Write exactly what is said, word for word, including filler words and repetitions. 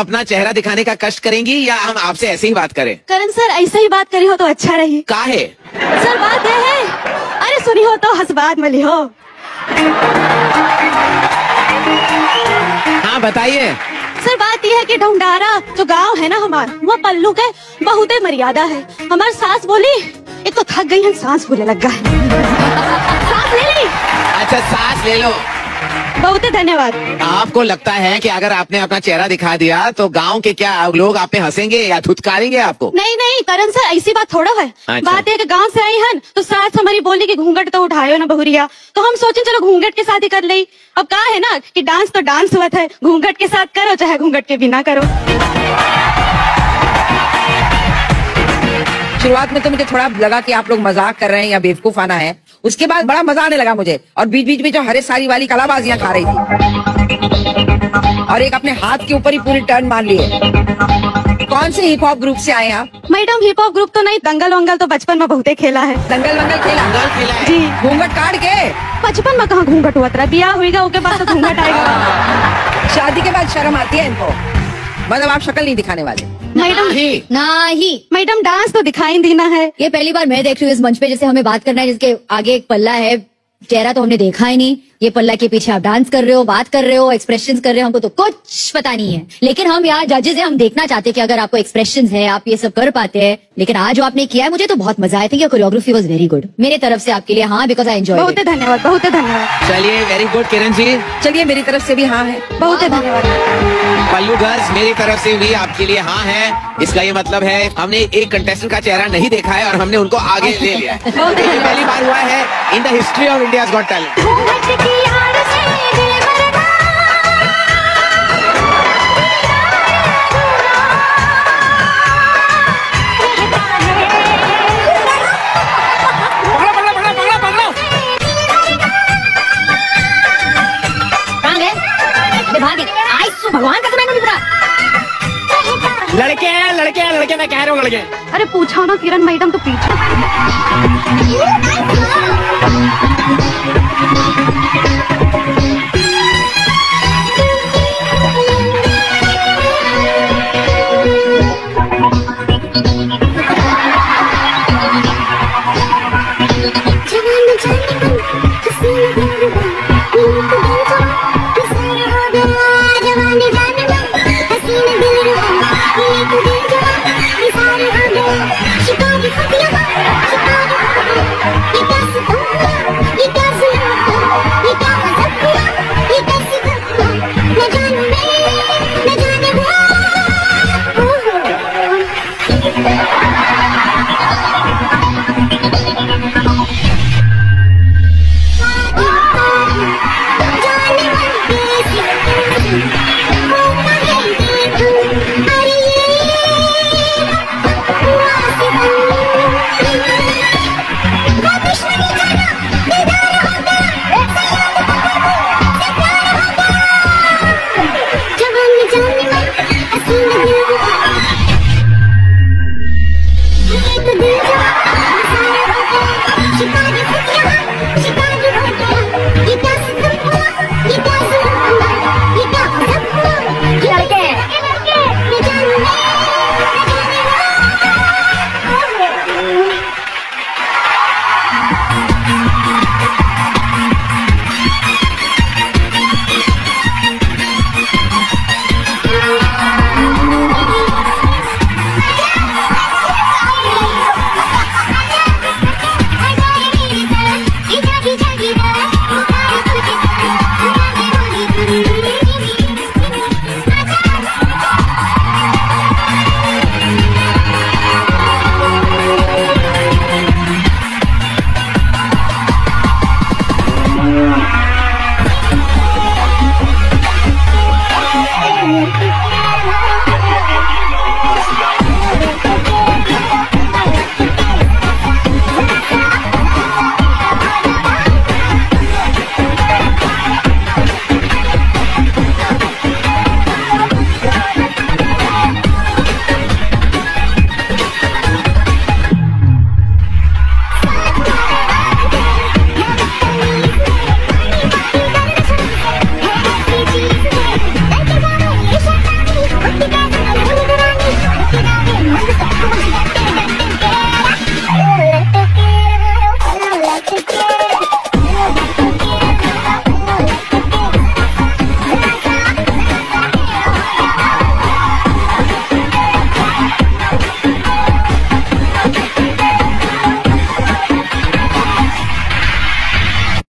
अपना चेहरा दिखाने का कष्ट करेंगी या हम आपसे ऐसे ही बात करें? करण सर ऐसे ही बात करी हो तो अच्छा रही। काहे? सर बात यह है, अरे सुनी हो तो हंसबात मली हो। हाँ बताइए। सर बात यह है कि ढूंढारा जो गांव है ना हमारा, वो पल्लू के बहुत ही मर्यादा है। हमारी सास बोली, एक तो थक गई है, सांस फूले लग गया सांस ले ली। अच्छा सांस ले लो। बहुत ही धन्यवाद। आपको लगता है कि अगर आपने अपना चेहरा दिखा दिया तो गांव के क्या लोग आप पे हंसेंगे या धुतकारेंगे आपको? नहीं नहीं करण सर ऐसी बात थोड़ा है। अच्छा। बात है कि गांव से आई हन तो सास हमारी बोली कि घूंघट तो उठायो ना बहुरिया, तो हम सोचे चलो घूंघट के साथ ही कर ली। अब कहा है ना कि डांस तो डांस हुआ है, घूंघट के साथ करो चाहे घूंघट के बिना करो। शुरुआत में तो मुझे थोड़ा लगा कि आप लोग मजाक कर रहे हैं या बेवकूफाना है, उसके बाद बड़ा मजा आने लगा मुझे। और बीच बीच में जो हरे सारी वाली कलाबाजियां खा रही थी और एक अपने हाथ के ऊपर ही पूरी टर्न मान लिए। कौन से हिप हॉप ग्रुप से आए आप? मैडम हिप हॉप ग्रुप तो नहीं, दंगल वंगल तो बचपन में बहुत खेला है। दंगल वंगल खेला? खेला है। जी। घूंघट काट के? बचपन में कहाँ घूंघट हुआ था, बियाह हुएगा उसके बाद तो घूंघट आएगा। शादी के बाद शर्म आती है इनको, मतलब आप शक्ल नहीं दिखाने वाले? मैडम नहीं मैडम डांस तो दिखाई देना है। ये पहली बार मैं देख रही हूँ इस मंच पे, जैसे हमें बात करना है जिसके आगे एक पल्ला है, चेहरा तो हमने देखा ही नहीं, ये पल्ला के पीछे आप डांस कर रहे हो, बात कर रहे हो, एक्सप्रेशंस कर रहे हो, हमको तो कुछ पता नहीं है। लेकिन हम यहाँ जजेस हैं, हम देखना चाहते हैं कि अगर आपको एक्सप्रेशंस है आप ये सब कर पाते हैं। लेकिन आज जो आपने किया है मुझे तो बहुत मजा आया था, कोरियोग्राफी वाज वेरी गुड मेरे तरफ से आपके लिए। हाँ, बिकॉज आई एंजॉय। बहुत धन्यवाद, बहुत धन्यवाद। चलिए वेरी गुड किरण जी। चलिए मेरी तरफ से भी हाँ है। बहुत धन्यवाद। पल्लू गर्ल्स मेरी तरफ से भी आपके लिए हाँ है। इसका ये मतलब है हमने एक कंटेस्टेंट का चेहरा नहीं देखा है और हमने उनको आगे ले लिया है। ये पहली बार हुआ है in the history of India's Got Talent. भगवान का समय नहीं पड़ा। लड़के हैं लड़के हैं लड़के, मैं कह रहा हूँ लड़के। अरे पूछा ना किरण मैडम तो पीछे।